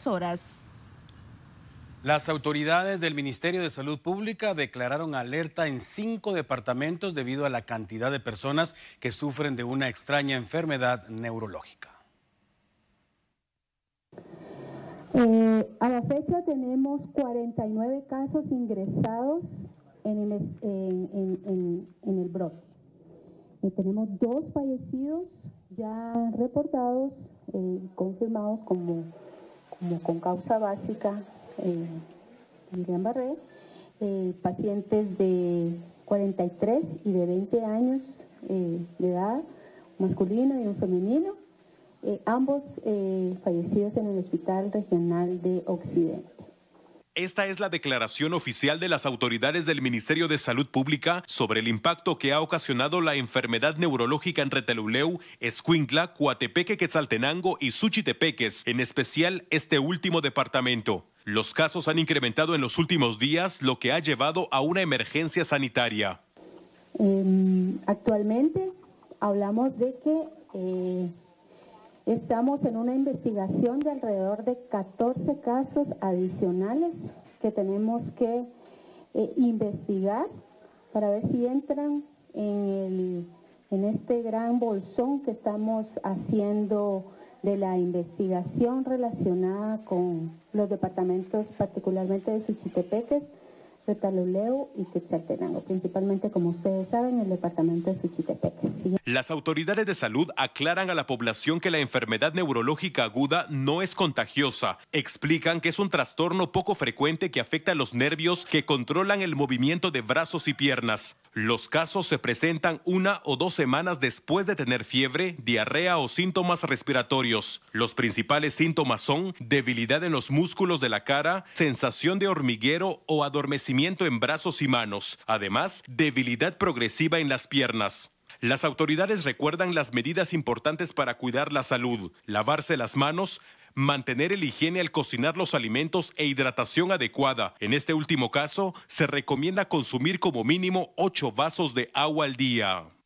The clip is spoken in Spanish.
horas. Las autoridades del Ministerio de Salud Pública declararon alerta en 5 departamentos debido a la cantidad de personas que sufren de una extraña enfermedad neurológica. A la fecha tenemos 49 casos ingresados en el brote. Tenemos 2 fallecidos ya reportados, confirmados como con causa básica, Guillain-Barré, pacientes de 43 y de 20 años de edad, masculino y un femenino, ambos fallecidos en el Hospital Regional de Occidente. Esta es la declaración oficial de las autoridades del Ministerio de Salud Pública sobre el impacto que ha ocasionado la enfermedad neurológica en Retalhuleu, Escuintla, Coatepeque, Quetzaltenango y Suchitepeques, en especial este último departamento. Los casos han incrementado en los últimos días, lo que ha llevado a una emergencia sanitaria. Actualmente hablamos de que estamos en una investigación de alrededor de 14 casos adicionales que tenemos que investigar para ver si entran en este gran bolsón que estamos haciendo de la investigación relacionada con los departamentos, particularmente de Suchitepeques, Retalhuleu y Quetzaltenango, principalmente, como ustedes saben, el departamento de Suchitepeques. Las autoridades de salud aclaran a la población que la enfermedad neurológica aguda no es contagiosa. Explican que es un trastorno poco frecuente que afecta a los nervios que controlan el movimiento de brazos y piernas. Los casos se presentan 1 o 2 semanas después de tener fiebre, diarrea o síntomas respiratorios. Los principales síntomas son debilidad en los músculos de la cara, sensación de hormiguero o adormecimiento en brazos y manos. Además, debilidad progresiva en las piernas. Las autoridades recuerdan las medidas importantes para cuidar la salud: lavarse las manos, mantener el higiene al cocinar los alimentos e hidratación adecuada. En este último caso, se recomienda consumir como mínimo 8 vasos de agua al día.